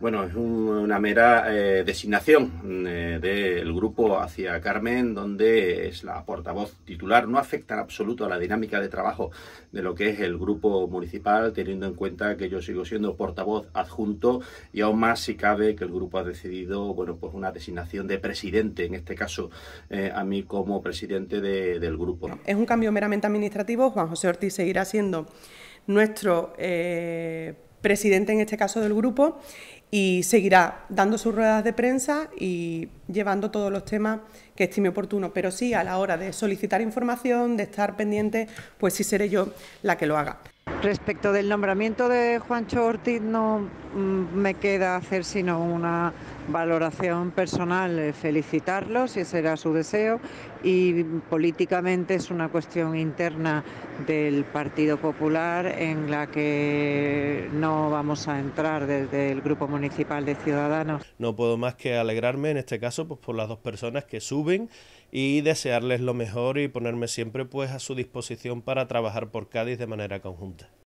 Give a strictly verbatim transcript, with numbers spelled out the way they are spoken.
Bueno, es un, una mera eh, designación eh, del grupo hacia Carmen, donde es la portavoz titular. No afecta en absoluto a la dinámica de trabajo de lo que es el grupo municipal, teniendo en cuenta que yo sigo siendo portavoz adjunto y aún más si cabe que el grupo ha decidido, bueno, pues una designación de presidente, en este caso eh, a mí como presidente de, del grupo. Es un cambio meramente administrativo. Juan José Ortiz seguirá siendo nuestro eh, presidente, en este caso del grupo, y seguirá dando sus ruedas de prensa y llevando todos los temas que estime oportuno, pero sí a la hora de solicitar información, de estar pendiente, pues sí seré yo la que lo haga. Respecto del nombramiento de Juancho Ortiz, no mmm, me queda hacer sino una valoración personal, eh, felicitarlo si ese era su deseo, y políticamente es una cuestión interna del Partido Popular en la que no vamos a entrar desde el Grupo Municipal de Ciudadanos. No puedo más que alegrarme en este caso pues por las dos personas que suben y desearles lo mejor y ponerme siempre pues a su disposición para trabajar por Cádiz de manera conjunta.